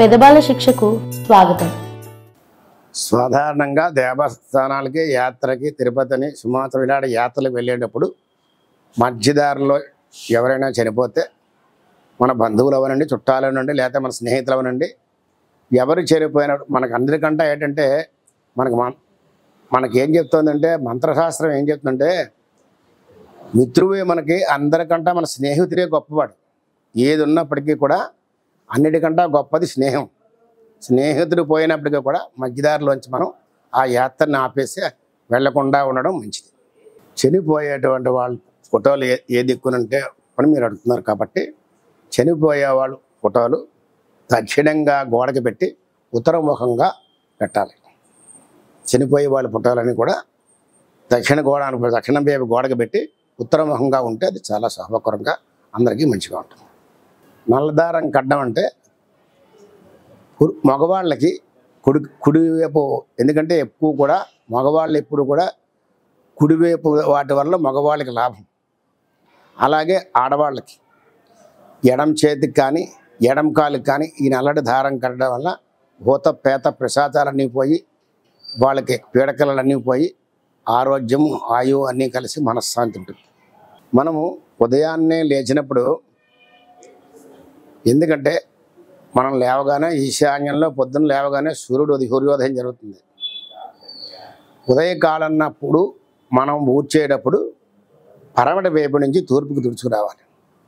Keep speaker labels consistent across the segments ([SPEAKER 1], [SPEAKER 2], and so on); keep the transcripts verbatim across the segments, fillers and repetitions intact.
[SPEAKER 1] పెద్ద బాల శిక్షకు స్వాగతం.
[SPEAKER 2] సాధారణంగా దేవస్థానాలకి యాత్రకి తిరుపతిని సుమాత్రం ఇలాంటి యాత్రలకు వెళ్ళేటప్పుడు మధ్యదారిలో ఎవరైనా చనిపోతే మన బంధువులు అవనండి, చుట్టాలు అవనండి, లేకపోతే మన స్నేహితులు అవనండి, ఎవరు చనిపోయిన మనకు అందరికంటే ఏంటంటే మనకు మనకి ఏం చెప్తుందంటే మంత్రశాస్త్రం ఏం చెప్తుందంటే మిత్రువే మనకి అందరికంటే మన స్నేహితుడే గొప్పవాడు. ఏది ఉన్నప్పటికీ కూడా అన్నిటికంటే గొప్పది స్నేహం. స్నేహితుడు పోయినప్పటికీ కూడా మధ్యదారిలోంచి మనం ఆ యాత్రని ఆపేసి వెళ్లకుండా ఉండడం మంచిది. చనిపోయేటువంటి వాళ్ళ ఫోటోలు ఏ ఏ దిక్కునంటే అని మీరు అడుగుతున్నారు కాబట్టి చనిపోయే వాళ్ళ ఫోటోలు దక్షిణంగా గోడకి పెట్టి ఉత్తరముఖంగా పెట్టాలి. చనిపోయే వాళ్ళ ఫోటోలని కూడా దక్షిణ గోడ దక్షిణ వైపు గోడకి పెట్టి ఉత్తరముఖంగా ఉంటే అది చాలా శుభకరంగా అందరికీ మంచిగా ఉంటుంది. నల్లదారం కడ్డం అంటే మగవాళ్ళకి కుడి కుడివైపు, ఎందుకంటే ఎక్కువ కూడా మగవాళ్ళు ఎప్పుడు కూడా కుడివైపు వాటి వల్ల మగవాళ్ళకి లాభం. అలాగే ఆడవాళ్ళకి ఎడం చేతికి కానీ ఎడం కాలుకి కానీ ఈ నల్లటి దారం కట్టడం వల్ల భూత పేత ప్రసాదాలన్నీ పోయి వాళ్ళకి పీడకలన్నీ పోయి ఆరోగ్యం ఆయువు అన్నీ కలిసి మనశ్శాంతి ఉంటుంది. మనము ఉదయాన్నే లేచినప్పుడు, ఎందుకంటే మనం లేవగానే ఈశాన్యంలో పొద్దున్న లేవగానే సూర్యుడు సూర్యోదయం జరుగుతుంది. ఉదయకాలన్నప్పుడు మనం ఊడ్చేటప్పుడు పరమటి వైపు నుంచి తూర్పుకు తుడుచుకురావాలి.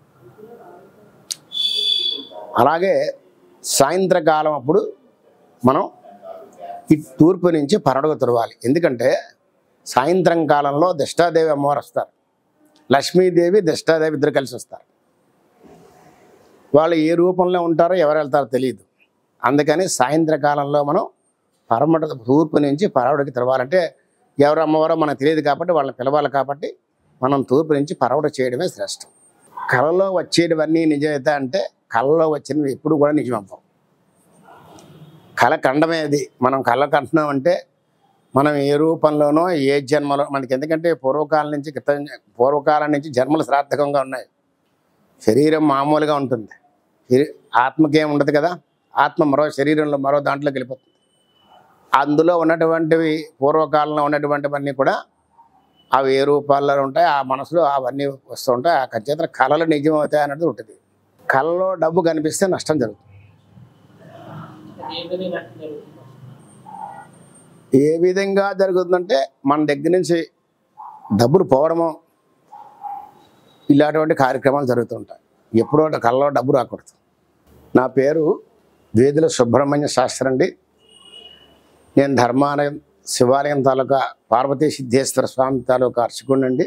[SPEAKER 2] అలాగే సాయంత్రకాలం అప్పుడు మనం ఈ తూర్పు నుంచి పరమటికి తుడవాలి. ఎందుకంటే సాయంత్రం కాలంలో దిష్టాదేవి అమ్మవారు వస్తారు, లక్ష్మీదేవి దిష్టాదేవి ఇద్దరు కలిసి వస్తారు. వాళ్ళు ఏ రూపంలో ఉంటారో ఎవరు వెళ్తారో తెలియదు. అందుకని సాయంత్రకాలంలో మనం పరమట తూర్పు నుంచి పరవడికి తిరవాలంటే ఎవరు అమ్మవారో మనకు తెలియదు కాబట్టి వాళ్ళని పిలవాలి. కాబట్టి మనం తూర్పు నుంచి పరవడ చేయడమే శ్రేష్టం. కళలో వచ్చేటివన్నీ నిజమైతే అంటే కళలో వచ్చినవి ఎప్పుడు కూడా నిజం అవ్వం. కళ కండమే అది. మనం కళ కంటున్నామంటే మనం ఏ రూపంలోనో ఏ జన్మలో మనకి, ఎందుకంటే పూర్వకాలం నుంచి క్రితం పూర్వకాలం నుంచి జన్మలు శ్రాద్ధకంగా ఉన్నాయి. శరీరం మామూలుగా ఉంటుంది, ఆత్మకేం ఉండదు కదా. ఆత్మ మరో శరీరంలో మరో దాంట్లోకి వెళ్ళిపోతుంది. అందులో ఉన్నటువంటివి పూర్వకాలంలో ఉన్నటువంటివన్నీ కూడా అవి ఏ రూపాల్లో ఉంటాయి, ఆ మనసులో అవన్నీ వస్తూ ఉంటాయి. ఆ ఖచ్చితంగా కళలు నిజం అవుతాయి అన్నది ఉంటుంది. కళలో డబ్బు కనిపిస్తే నష్టం జరుగుతుంది. ఏ విధంగా జరుగుతుందంటే మన దగ్గర నుంచి డబ్బులు పోవడము, ఇలాంటి కార్యక్రమాలు జరుగుతుంటాయి. ఎప్పుడో కళ్ళలో డబ్బు రాకూడదు. నా పేరు వేదుల సుబ్రహ్మణ్య శాస్త్రి అండి. నేను ధర్మాలయం శివాలయం తాలూకా పార్వతీ సిద్ధేశ్వర స్వామి తాలూకా అర్చకుడినండి.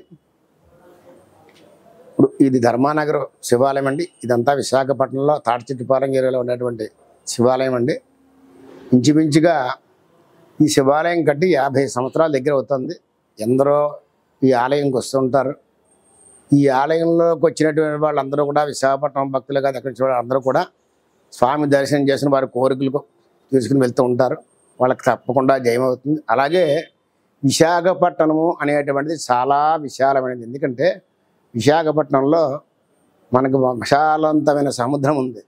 [SPEAKER 2] ఇప్పుడు ఇది ధర్మానగర్ శివాలయం అండి. ఇదంతా విశాఖపట్నంలో తాడిచెట్టుపాలెం ఏరియాలో ఉన్నటువంటి శివాలయం అండి. ఇంచుమించుగా ఈ శివాలయం కట్టి యాభై సంవత్సరాల దగ్గర అవుతుంది. ఎందరో ఈ ఆలయంకి వస్తుంటారు. ఈ ఆలయంలోకి వచ్చినటువంటి వాళ్ళందరూ కూడా విశాఖపట్నం భక్తులు కాదు, అక్కడ చూడాలి అందరూ కూడా స్వామి దర్శనం చేసిన వారి కోరికలు తీసుకుని వెళ్తూ ఉంటారు. వాళ్ళకి తప్పకుండా జయమవుతుంది. అలాగే విశాఖపట్నము అనేటువంటిది చాలా విశాలమైనది. ఎందుకంటే విశాఖపట్నంలో మనకు విశాలవంతమైన సముద్రం ఉంది,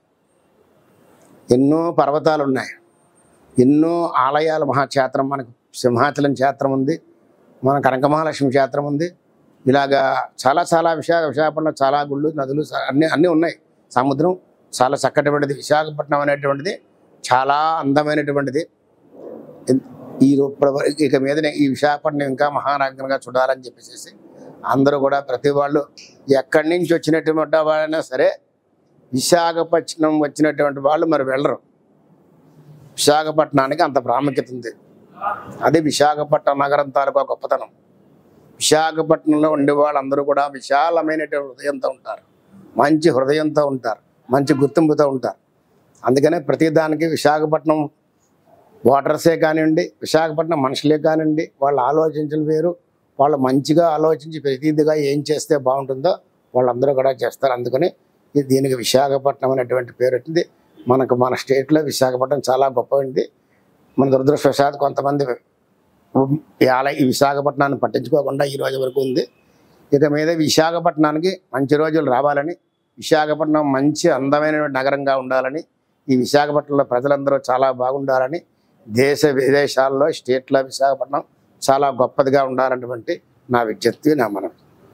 [SPEAKER 2] ఎన్నో పర్వతాలు ఉన్నాయి, ఎన్నో ఆలయాలు, మహాక్షేత్రం, మనకు సింహాచలం క్షేత్రం ఉంది, మన కనకమహాలక్ష్మి క్షేత్రం ఉంది. ఇలాగా చాలా చాలా విశాఖ విశాఖపట్నం చాలా గుళ్ళు, నదులు అన్నీ అన్నీ ఉన్నాయి. సముద్రం చాలా చక్కటిటువంటిది. విశాఖపట్నం అనేటువంటిది చాలా అందమైనటువంటిది. ఈ ఇక మీదనే ఈ విశాఖపట్నం ఇంకా మహానగరంగా చూడాలని చెప్పేసి అందరూ కూడా ప్రతి వాళ్ళు ఎక్కడి నుంచి వచ్చినటువంటి వాళ్ళైనా సరే విశాఖపట్నం వచ్చినటువంటి వాళ్ళు మరి వెళ్ళరు. విశాఖపట్నానికి అంత ప్రాముఖ్యత ఉంది. అది విశాఖపట్నం నగరం తాలూకా గొప్పతనం. విశాఖపట్నంలో ఉండే వాళ్ళందరూ కూడా విశాలమైనటువంటి హృదయంతో ఉంటారు, మంచి హృదయంతో ఉంటారు, మంచి గుర్తింపుతో ఉంటారు. అందుకనే ప్రతిదానికి విశాఖపట్నం వాటర్సే కానివ్వండి, విశాఖపట్నం మనుషులే కానివ్వండి, వాళ్ళు ఆలోచించలు వేరు. వాళ్ళు మంచిగా ఆలోచించి ప్రతిదిగా ఏం చేస్తే బాగుంటుందో వాళ్ళందరూ కూడా చేస్తారు. అందుకని దీనికి విశాఖపట్నం అనేటువంటి పేరు వచ్చింది. మనకు మన స్టేట్లో విశాఖపట్నం చాలా గొప్పది. మన దురదృష్టవశాత్తు కొంతమంది ఆలయ ఈ విశాఖపట్నాన్ని పట్టించుకోకుండా ఈ రోజు వరకు ఉంది. ఇక మీద విశాఖపట్నానికి మంచి రోజులు రావాలని, విశాఖపట్నం మంచి అందమైన నగరంగా ఉండాలని, ఈ విశాఖపట్నంలో ప్రజలందరూ చాలా బాగుండాలని, దేశ విదేశాల్లో స్టేట్లో విశాఖపట్నం చాలా గొప్పదిగా ఉండాలన్నటువంటి నా విజ్ఞప్తి, నా మనవి.